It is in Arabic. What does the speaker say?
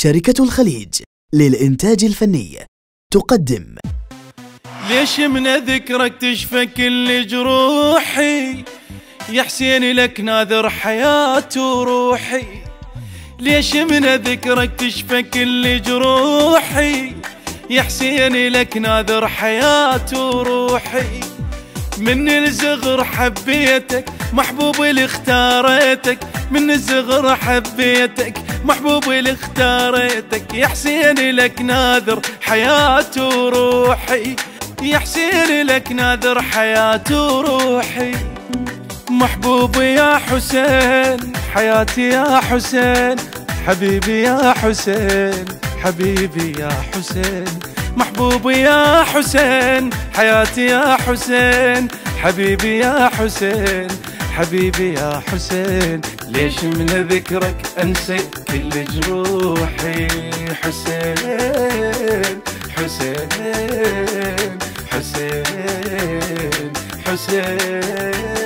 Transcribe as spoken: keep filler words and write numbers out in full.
شركة الخليج للإنتاج الفني تقدم. ليش من ذكرك تشفى كل جروحي يا حسين، لك ناذر حياتي وروحي. ليش من ذكرك تشفى كل جروحي يا حسين، لك ناذر حياتي وروحي. من الصغر حبيتك محبوبي اللي اختاريتك، من الصغر حبيتك محبوبي اللي اختاريتك. يا حسين لك ناذر حياتي وروحي، يا حسين لك ناذر حياتي وروحي. محبوبي يا حسين حياتي يا حسين، حبيبي يا حسين حبيبي يا حسين. محبوبي يا حسين حياتي يا حسين، حبيبي يا حسين حبيبي يا حسين. ليش من ذكرك انسى كل جروحي حسين حسين حسين حسين.